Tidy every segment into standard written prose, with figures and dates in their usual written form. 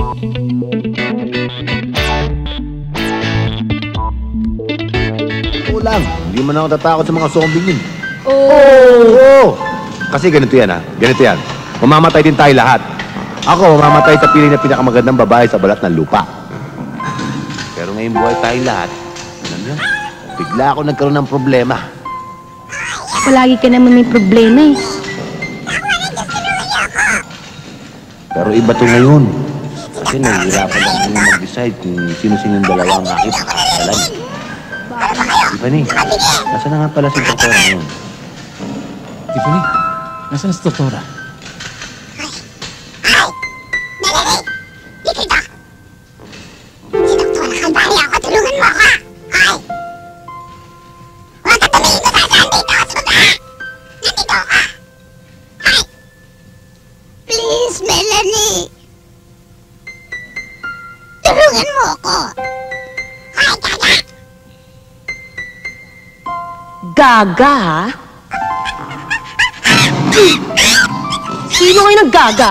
Oo lang, hindi man ako tatakot sa mga zombie yun. Oh! Kasi ganito yan ha, ganito yan. Mamamatay din tayo lahat. Ako, mamamatay sa pili na pinakamagandang babae sa balat ng lupa. Pero ngayon buhay tayong lahat, alam niyo, bigla ako nagkaroon ng problema. Palagi ka naman may problema eh. Pero iba to ngayon. Kasi nahihirapan lang kami mag-decide kung sino-sino yung dalawa ang aking pakakasalan. Tiffany, nasa na nga pala si Doktora ngayon? Tiffany, nasaan si Doktora? Please, Melanie! Tulungan mo ako! Hi, Gaga! Gaga, ha? Sino kayo naggaga?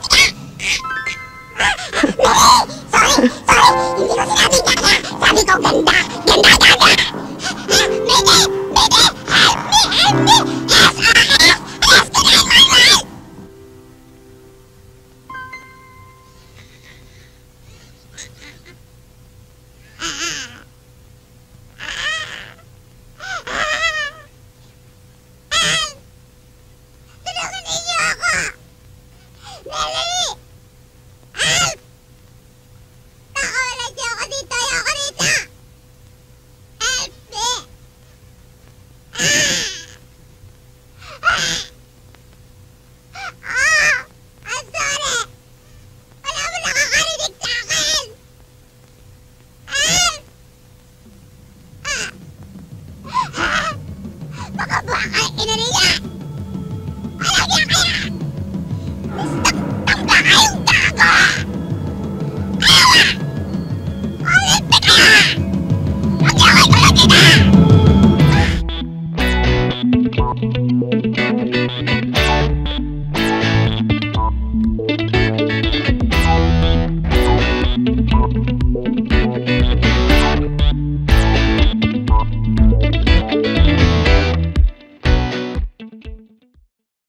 Sorry! Hindi ko sinabing Gaga! Sabi ko ganda! Ganda, Gaga! Mayday! Mayday! Help me! Help me! SOS! Rescue 911! Tulungan ninyo ako! Melanie! Help! Nakawalan niyo ako dito! Ayoko dito! Help me! I'm sorry! Wala mo nakakarinig sa akin! Help! Baka baka ina ninyo!